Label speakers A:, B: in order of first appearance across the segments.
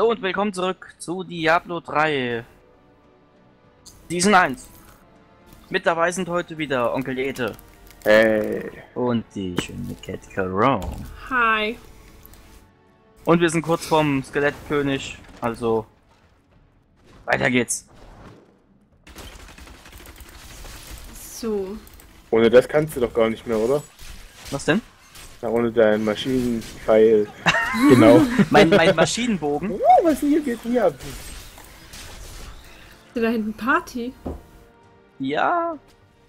A: Hallo und willkommen zurück zu Diablo 3 Season 1. Mit dabei sind heute wieder Onkel Ete.
B: Hey.
A: Und die schöne Cat Carone.
C: Hi.
A: Und wir sind kurz vorm Skelettkönig, also weiter geht's.
C: So.
B: Ohne das kannst du doch gar nicht mehr, oder?
A: Was denn?
B: Na, ohne deinen Maschinenpfeil. Genau.
A: Mein Maschinenbogen.
B: Oh, was hier geht hier ab?
C: Ist da hinten Party?
A: Ja.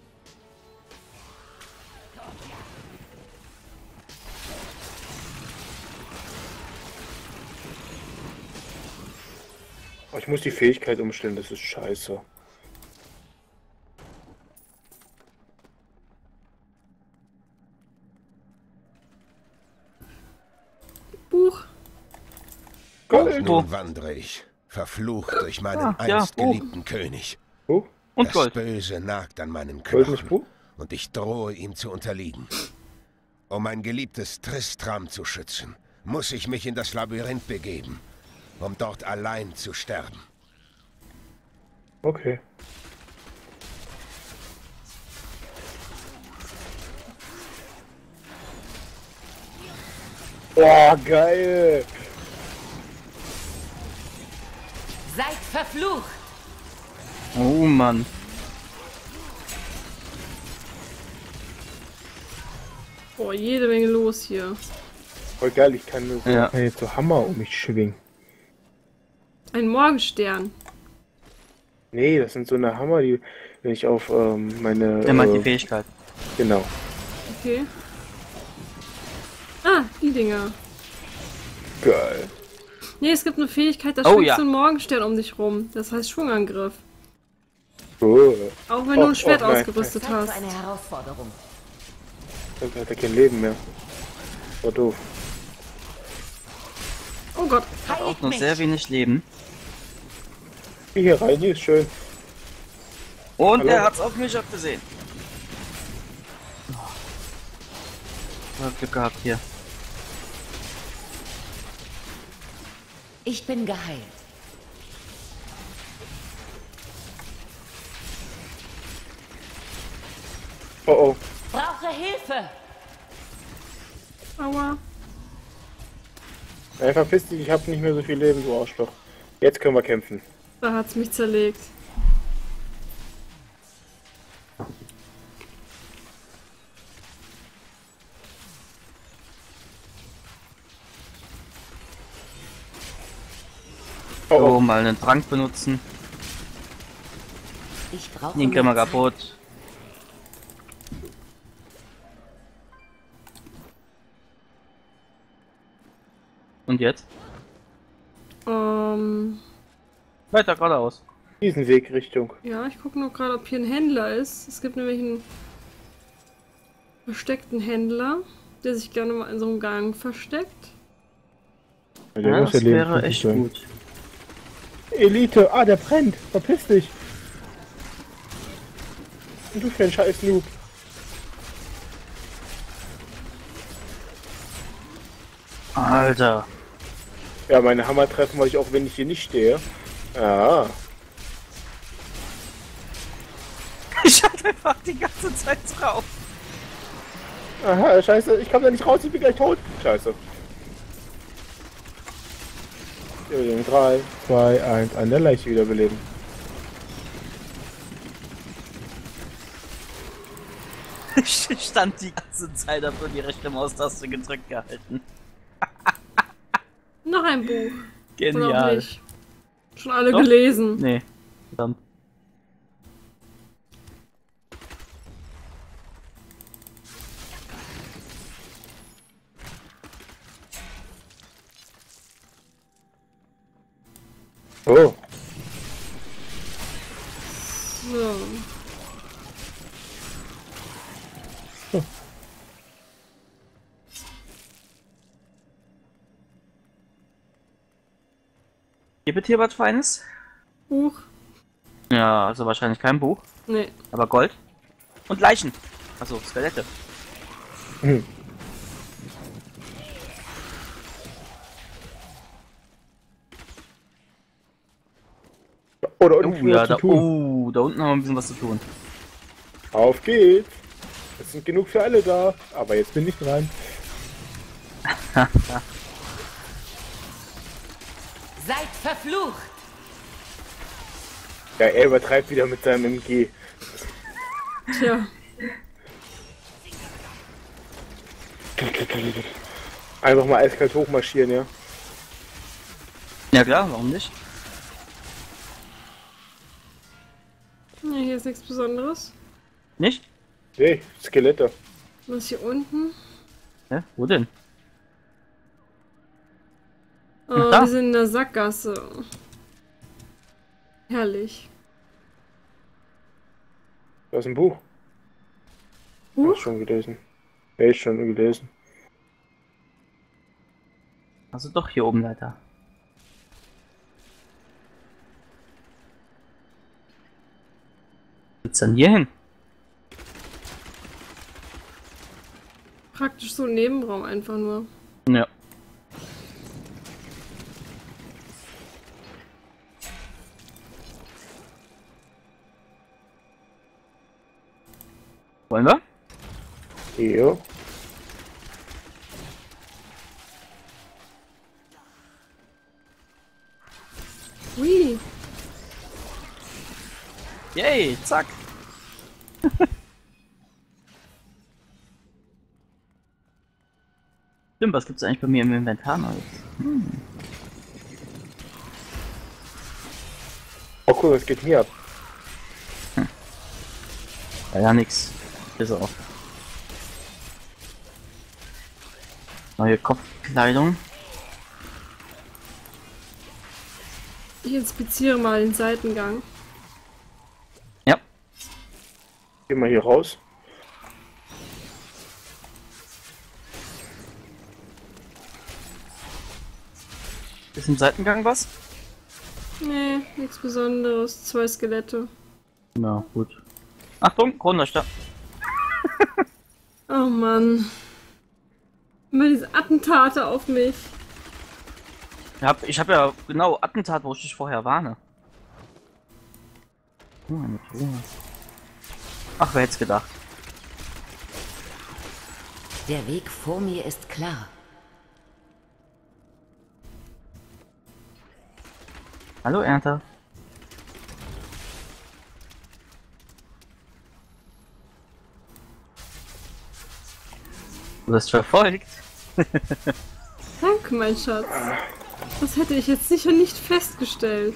B: Oh, ich muss die Fähigkeit umstellen, das ist scheiße.
C: Buch.
B: Gold.
D: Nun wandere ich, verflucht durch meinen
A: ja,
D: einst geliebten König.
B: Oh,
A: Und
D: Das
A: Gold.
D: Böse nagt an meinen
B: Gold nicht
D: Knochen
B: Buch?
D: und ich drohe ihm zu unterliegen. Um mein geliebtes Tristram zu schützen, muss ich mich in das Labyrinth begeben, um dort allein zu sterben.
B: Okay. Oh, geil.
E: Seid verflucht!
A: Oh Mann.
C: Boah, jede Menge los hier.
B: Voll geil, ich kann so,
A: Ja.
B: kann jetzt so Hammer um mich schwingen.
C: Ein Morgenstern.
B: Nee, das sind so eine Hammer, die, wenn ich auf meine...
A: Der meint die Fähigkeit.
B: Genau.
C: Okay. Ah, die Dinger.
B: Geil.
C: Nee, es gibt eine Fähigkeit, da
A: Oh,
C: schwingt
A: ja.
C: so ein Morgenstern um dich rum. Das heißt Schwungangriff.
B: Oh.
C: Auch wenn du ein Schwert
B: nein.
C: ausgerüstet
E: Zeit für
C: hast.
E: eine Herausforderung.
B: Dann hat er kein Leben mehr. War doof.
C: Oh Gott.
A: Hat auch
E: Heiligt
A: noch
E: mich!
A: sehr wenig Leben.
B: Geh hier rein, hier ist schön.
A: Und
B: Hallo?
A: er hat's auf mich abgesehen. Glück gehabt hier.
E: Ich bin geheilt.
B: Oh oh.
E: Brauche Hilfe!
C: Aua.
B: Nein, verpiss dich, ich hab nicht mehr so viel Leben, du Arschloch. Jetzt können wir kämpfen.
C: Da hat's mich zerlegt.
B: Oh
A: So,
B: oh.
A: mal einen Trank benutzen.
E: Ich brauche
A: Den können wir
E: mehr Zeit.
A: kaputt. Und jetzt? Weiter geradeaus.
B: Diesen Weg Richtung.
C: Ja, ich gucke nur gerade, ob hier ein Händler ist. Es gibt nämlich einen versteckten Händler, der sich gerne mal in so einem Gang versteckt.
B: Der
A: Ja,
B: muss
A: das
B: ja
A: wäre
B: lebensmüde
A: echt
B: sein.
A: gut.
B: Elite, ah, der brennt. Verpiss dich. Und du für ein scheiß Noob.
A: Alter.
B: Ja, meine Hammer treffen wollte ich auch, wenn ich hier nicht stehe. Ah.
A: Ich hatte einfach die ganze Zeit drauf.
B: Aha, scheiße, ich komme da nicht raus, ich bin gleich tot. Scheiße. 3, 2, 1, an der Leiche wiederbeleben.
A: Ich stand die ganze Zeit, hab nur die rechte Maustaste gedrückt gehalten.
C: Noch ein Buch. Oder auch
A: Genial.
C: nicht. Schon alle
A: Doch?
C: gelesen.
A: Nee. Verdammt.
B: Oh.
C: So.
A: Gibt es hier was Feines?
C: Buch.
A: Ja, also wahrscheinlich kein Buch,
C: Nee.
A: aber Gold. Und Leichen. Also Skelette.
B: Hm. Oh, da
A: Oh,
B: unten
A: ja,
B: was zu
A: da,
B: tun.
A: oh, da unten haben wir ein bisschen was zu tun.
B: Auf geht's. Es sind genug für alle da. Aber jetzt bin ich dran.
E: Seid verflucht!
B: Ja, er übertreibt wieder mit seinem MG.
C: Tja,
B: Einfach mal eiskalt hochmarschieren, ja.
A: Ja klar, warum nicht?
C: ja, hier ist nichts Besonderes.
A: Nicht?
B: Nee, Skelette.
C: Was hier unten?
A: Hä? Wo denn?
C: Oh,
A: da.
C: wir sind in der Sackgasse. Herrlich.
B: Da ist ein Buch. Hast schon gelesen. Nee, schon gelesen.
A: Also doch hier oben weiter. Geht's dann hier hin?
C: Praktisch so ein Nebenraum einfach nur.
A: Ja. Wollen wir?
B: Ja.
C: Ui,
A: Yay, zack. Stimmt, was gibt's eigentlich bei mir im Inventar Neues?
B: Oh cool, was geht hier ab?
A: Ja, nix. Bis auf. Neue Kopfkleidung.
C: ich inspiziere mal den Seitengang.
A: Ja.
B: Geh mal hier raus.
A: Ist im Seitengang was?
C: Nee, nichts Besonderes. 2 Skelette.
A: Na gut. Achtung, Kronleuchter.
C: Oh Mann. Immer diese Attentate auf mich.
A: Ich hab ja genau Attentat, wo ich dich vorher warne. Eine Truhe. Ach, wer hätte es gedacht?
E: Der Weg vor mir ist klar.
A: Hallo Ernter. Du wirst verfolgt.
C: Danke, mein Schatz. Das hätte ich jetzt sicher nicht festgestellt.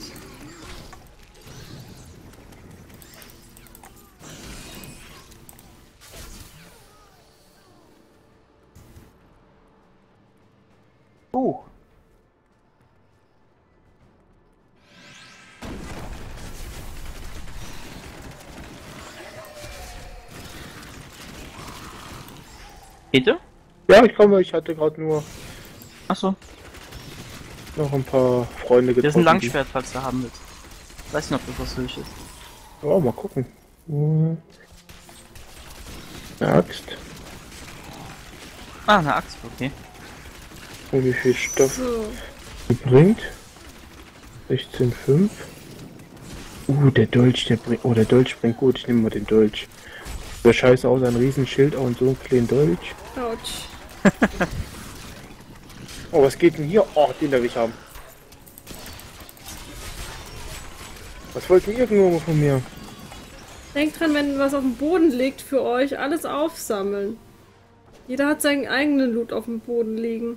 A: Oh. Bitte?
B: Ja, ich komme, ich hatte gerade nur
A: Achso,
B: noch ein paar Freunde getroffen.
A: das ist ein Langschwert, falls du haben willst. Weiß nicht, ob das was für dich ist.
B: Oh, mal gucken. Eine Axt.
A: Ah, eine Axt, okay.
B: Und wie viel Stoff
C: So.
B: die bringt? 16,5. Der Dolch, der bringt. Oh, der Dolch bringt gut. Ich nehme mal den Dolch. Der scheiße aus, ein Riesenschild und so einen kleinen Dolch.
C: Autsch.
B: Oh, was geht denn hier? Oh, den darf ich haben. Was wollten ihr nur von mir?
C: Denkt dran, wenn was auf dem Boden liegt für euch, alles aufsammeln. Jeder hat seinen eigenen Loot auf dem Boden liegen.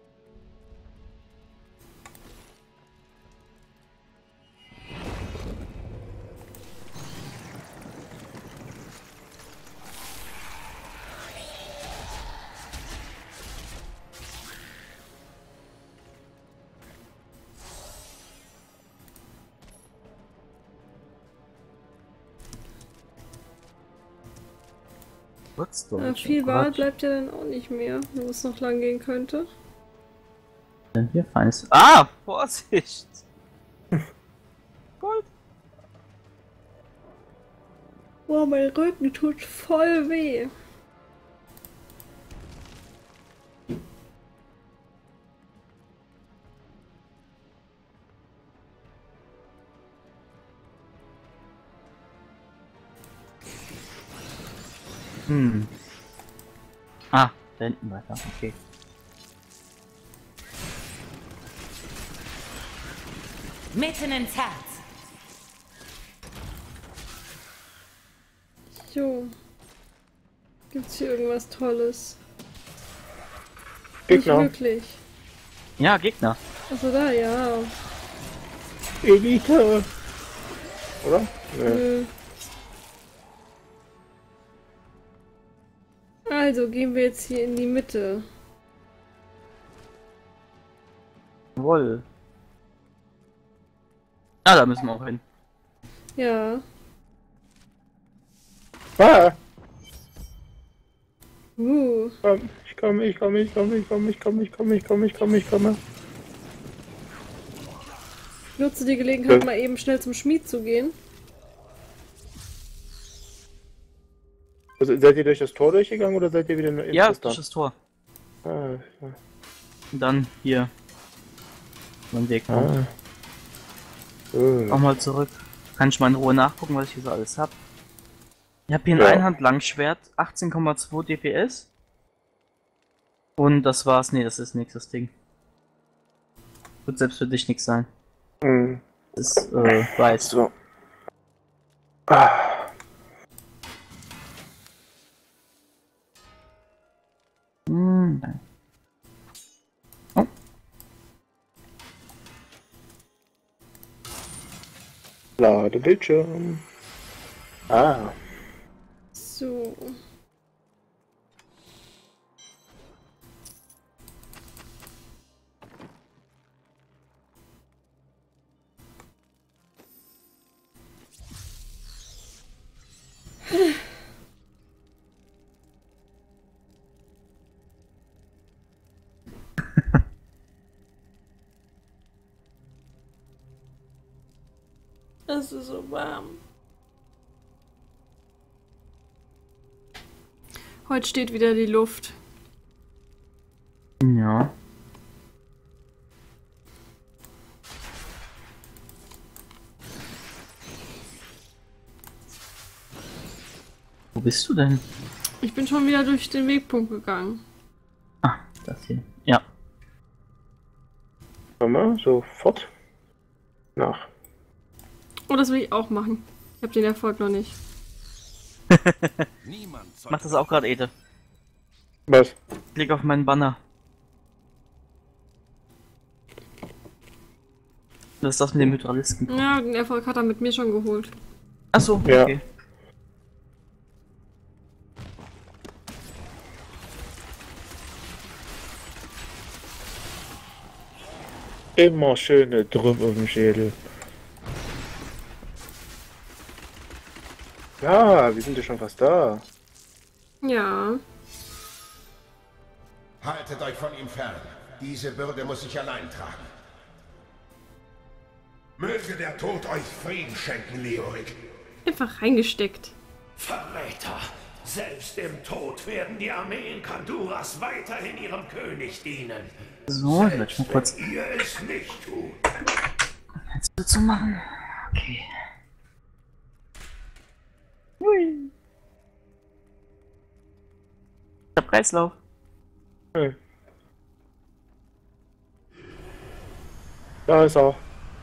C: Viel Wahl bleibt ja dann auch nicht mehr, wo es noch lang gehen könnte.
A: Denn hier feines. Ah, Vorsicht! Gold.
C: Boah, mein Rücken tut voll weh.
A: Hm. Ah, da hinten weiter, okay.
E: Mitten ins Herz.
C: Jo. Gibt's hier irgendwas Tolles?
B: Gegner.
C: Nicht wirklich.
A: Ja, Gegner.
C: Achso, da, ja.
B: Elite. Oder? Nee.
C: Nö. Also gehen wir jetzt hier in die Mitte.
A: Jawohl. Ah, da müssen wir auch hin.
C: Ja.
B: Ah, ich komme.
C: Ich nutze die Gelegenheit,
B: Ja.
C: mal eben schnell zum Schmied zu gehen.
B: Also, seid ihr durch das Tor durchgegangen oder seid ihr wieder in
A: Ja,
B: Tristan?
A: durch das Tor.
B: Ah, ja.
A: Und dann hier. Mein Weg.
B: Ah.
A: Auch mal zurück. Kann ich mal in Ruhe nachgucken, was ich hier so alles hab. Ich habe hier ein
B: Ja.
A: Einhand-Langschwert, 18,2 DPS. Und das war's. Nee, das ist nix, das Ding. Wird selbst für dich nix sein.
B: Hm.
A: Das ist, weiß.
B: So. Ah.
A: Nein. Oh.
B: Lade Bildschirm. Ah.
C: So. Es ist so warm. Heute steht wieder die Luft.
A: Ja. Wo bist du denn?
C: Ich bin schon wieder durch den Wegpunkt gegangen.
A: Ah, das hier. Ja.
B: Komm mal, sofort. Nach.
C: Oh, das will ich auch machen. Ich habe den Erfolg noch nicht.
A: Mach das auch gerade, Ede.
B: Was?
A: Klick auf meinen Banner. Das ist das mit dem Hydralisten.
C: Ja, den Erfolg hat er mit mir schon geholt.
A: Achso,
B: Ja.
A: okay.
B: Immer schöne Drum um den Schädel. Ja, wir sind ja schon fast da.
C: Ja.
D: Haltet euch von ihm fern. Diese Bürde muss ich allein tragen. Möge der Tod euch Frieden schenken, Leorik.
C: Einfach reingesteckt.
F: Verräter! Selbst im Tod werden die Armeen Kanduras weiterhin ihrem König dienen.
A: So, ich werde mal kurz
F: Wenn ihr es nicht tut.
A: Fenster zu machen. Okay. Hui. Der Preislauf.
B: Hm. Da ist er.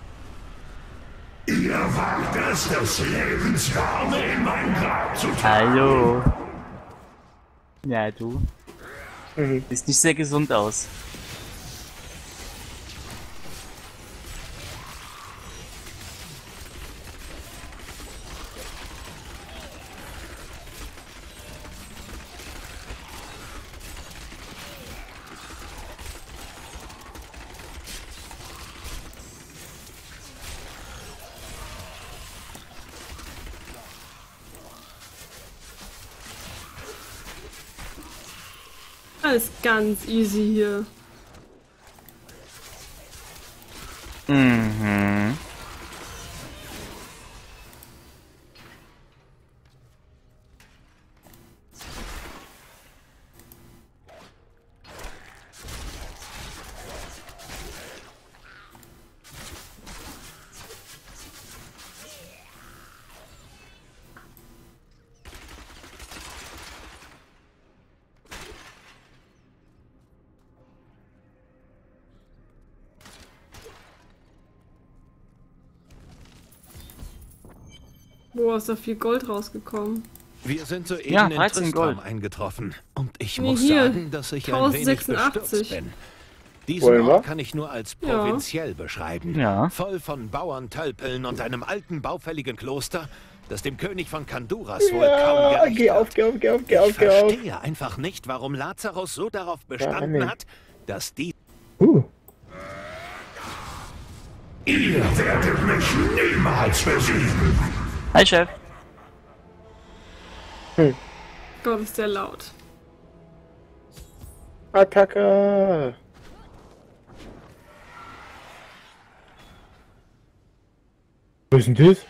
F: Ihr wagt es des Lebens Warme in mein Grab zu tragen.
A: Hallo. Ja, du.
B: Mhm.
A: Sieht nicht sehr gesund aus.
C: Alles ganz easy hier.
A: Mhm.
C: Boah, ist da viel Gold rausgekommen.
F: Wir sind soeben
A: Ja,
F: in
A: 13
F: Tristram
A: Gold.
F: eingetroffen. Und ich
C: Nee,
F: muss
C: hier,
F: sagen, dass ich ein wenig
C: 1086.
F: bestürzt bin. Diesen
B: Wollen wir?
F: Ort kann ich nur als
C: Ja.
F: provinziell beschreiben.
A: Ja.
F: Voll von Bauerntölpeln und einem alten, baufälligen Kloster, das dem König von Kanduras wohl kaum
B: Ja,
F: gerecht
B: geh auf,
F: wird.
B: geh auf, geh auf, geh
F: Ich
B: auf, geh auf.
F: verstehe einfach nicht, warum Lazarus so darauf bestanden
B: nee.
F: hat, dass die...
G: Ihr werdet mich niemals besiegen.
A: Hi, Chef.
C: Gott, ist der laut.
B: Attacke! Was ist denn das?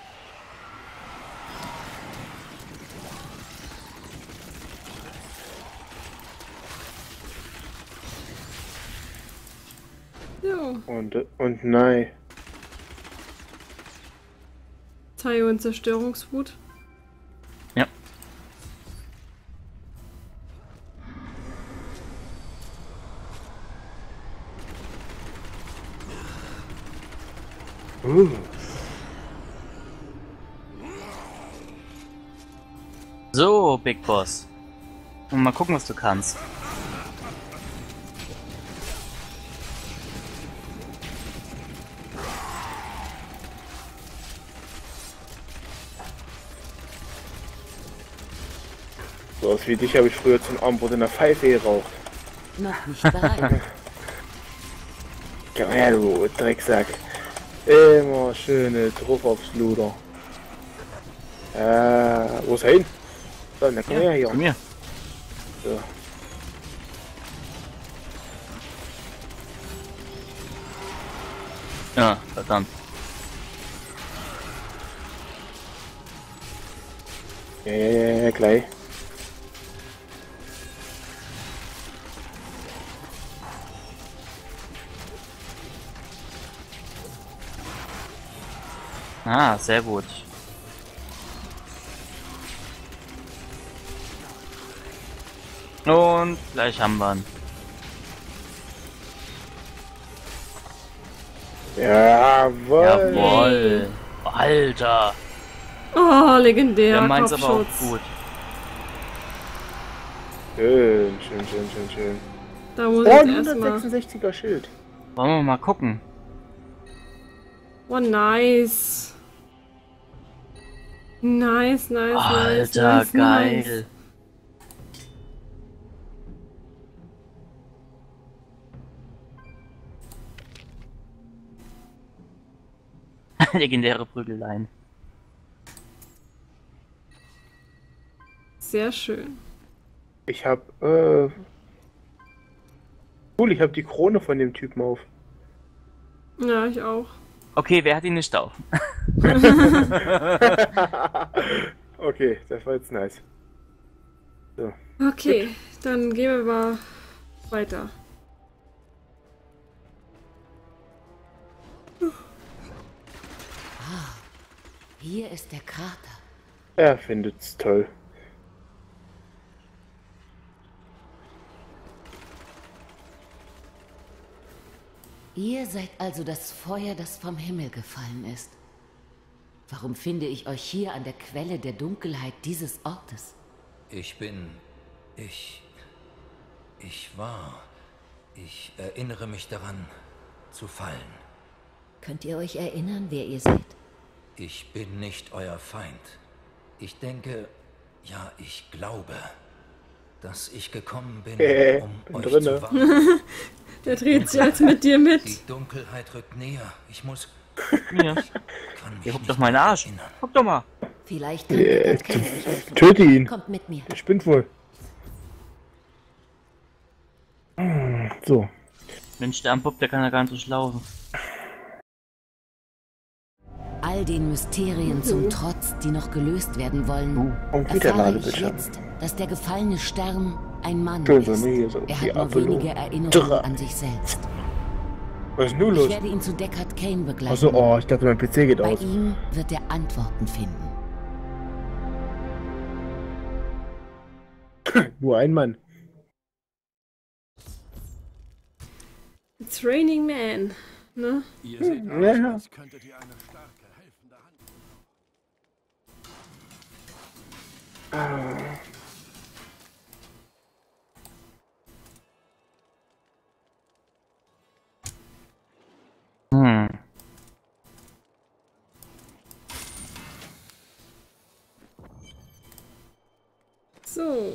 C: Jo,
B: Und nein.
C: Taio in Zerstörungswut.
A: Ja. So, Big Boss. Und mal gucken, was du kannst.
B: So aus wie dich habe ich früher zum Abendbrot in der Pfeife geraucht.
E: Noch nicht bereit.
B: Komm her, du Drecksack. Immer schöne drauf aufs Luder. Wo ist er hin? So, dann komm her hier.
A: Zu mir.
B: So.
A: Ja, verdammt.
B: Ja, gleich.
A: Ah, sehr gut. Und gleich haben wir ihn.
B: Jawohl.
A: Jawohl. Alter.
C: Oh, legendär.
A: Der meint's aber auch
C: Kopfschutz.
A: gut.
B: Schön.
C: Da muss
B: Oh,
C: ich
B: ein
C: erstmal.
B: 166er Schild.
A: Wollen wir mal gucken.
C: Oh, nice. Nice.
A: Alter,
C: nice.
A: geil. Legendäre Prügeleien.
C: Sehr schön.
B: Ich hab, cool, ich hab die Krone von dem Typen auf.
C: Ja, ich auch.
A: Okay, wer hat ihn nicht auf?
B: Okay, das war jetzt nice. So.
C: Okay, dann gehen wir mal weiter.
E: Hier ist der Krater.
B: Er findet's toll.
E: Ihr seid also das Feuer, das vom Himmel gefallen ist. Warum finde ich euch hier an der Quelle der Dunkelheit dieses Ortes?
H: Ich erinnere mich daran, zu fallen.
E: Könnt ihr euch erinnern, wer ihr seid?
H: Ich bin nicht euer Feind. Ich denke, ja, ich glaube, dass ich gekommen bin, um euch
B: drinne.
H: zu warnen.
C: Der dreht sich jetzt mit dir mit.
H: Die Dunkelheit rückt näher. Ich muss...
A: Mir.
H: Kann mich
A: Ihr guckt
H: nicht
A: auf meinen
H: mehr
A: Arsch.
H: erinnern.
A: Guck doch mal.
E: Vielleicht kann Deckard Cain euch helfen.
B: Töte ihn.
E: Kommt mit mir.
B: Der spinnt wohl. So.
A: Mensch, der Ampub, der kann ja gar nicht durchlaufen.
E: All den Mysterien zum Trotz, die noch gelöst werden wollen,
B: Und wieder
E: erfahre ich
B: Ladebildschirm.
E: jetzt, dass der gefallene Stern ein Mann
B: Schön so,
E: ist.
B: nee, so
E: Er
B: die
E: hat nur
B: Apollo.
E: wenige Erinnerungen
B: Drrr.
E: an sich selbst.
B: Was ist denn nun
E: Ich
B: los?
E: werde ihn zu Deckard Cain begleiten.
B: Achso, oh, ich dachte, mein PC geht
E: Bei
B: aus.
E: ihm wird er Antworten finden.
B: Nur ein Mann.
C: It's Raining Man. Ne?
D: Ihr seht aus,
B: Ja.
D: als könntet ihr eine starke, helfende Hand.
A: Hm.
C: So.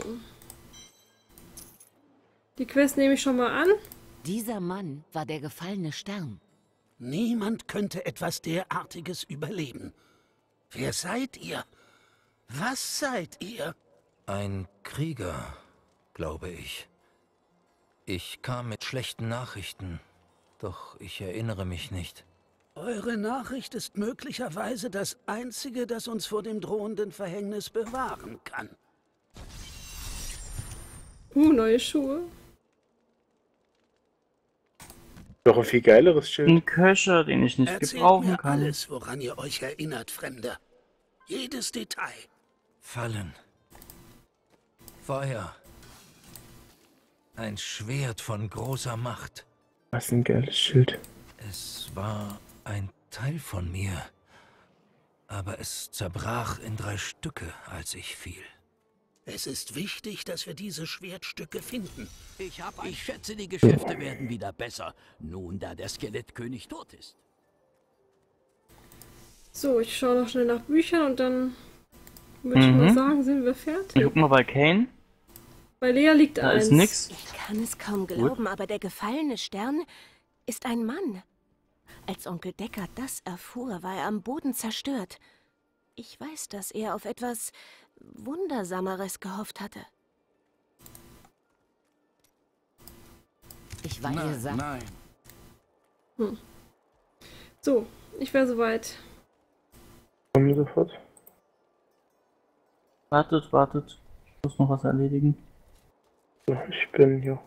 C: Die Quest nehme ich schon mal an.
E: Dieser Mann war der gefallene Stern.
I: Niemand könnte etwas derartiges überleben. Wer seid ihr? Was seid ihr?
H: Ein Krieger, glaube ich. Ich kam mit schlechten Nachrichten, doch ich erinnere mich nicht.
I: Eure Nachricht ist möglicherweise das Einzige, das uns vor dem drohenden Verhängnis bewahren kann.
C: Neue Schuhe.
B: Doch ein viel geileres Schild.
A: Ein Köcher, den ich nicht
I: Erzählt
A: gebrauchen
I: mir
A: kann.
I: alles, woran ihr euch erinnert, Fremder. Jedes Detail.
H: Fallen. Feuer. Ein Schwert von großer Macht.
B: Was ein geiles Schild.
H: Es war ein Teil von mir, aber es zerbrach in 3 Stücke, als ich fiel.
I: Es ist wichtig, dass wir diese Schwertstücke finden.
J: Ich schätze, die Geschäfte werden wieder besser, nun da der Skelettkönig tot ist.
C: So, ich schaue noch schnell nach Büchern und dann würde ich mal sagen, sind wir fertig.
A: Ich guck mal bei Kane.
C: Bei Lea liegt
A: Da
C: eins.
A: ist nix.
K: Ich kann es kaum glauben, aber der gefallene Stern ist ein Mann. Als Onkel Deckard das erfuhr, war er am Boden zerstört. Ich weiß, dass er auf etwas Wundersameres gehofft hatte.
E: Ich war ihr satt.
C: Nein. So, ich wäre soweit.
B: Kommen sofort.
A: Wartet. Ich muss noch was erledigen.
B: So, ich bin hier.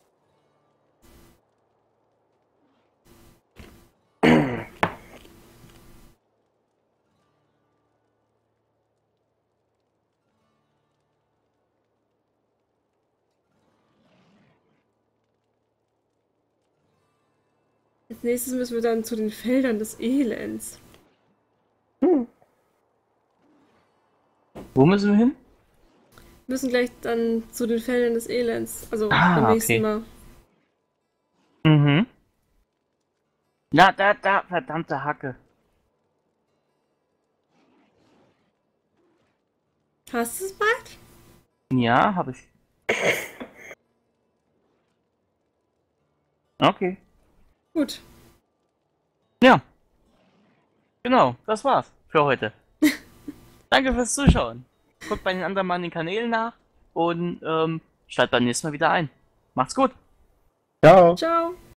C: Als nächstes müssen wir dann zu den Feldern des Elends.
A: Wo müssen wir hin?
C: Wir müssen gleich dann zu den Feldern des Elends. Also
A: Ah,
C: beim nächsten
A: okay.
C: Mal.
A: Mhm. Na, da, verdammte Hacke.
C: Hast du es bald?
A: Ja, habe ich. Okay.
C: Gut.
A: Ja. Genau, das war's für heute. Danke fürs Zuschauen. Guckt bei den anderen mal in den Kanälen nach und schaltet beim nächsten Mal wieder ein. Macht's gut.
B: Ciao.
C: Ciao.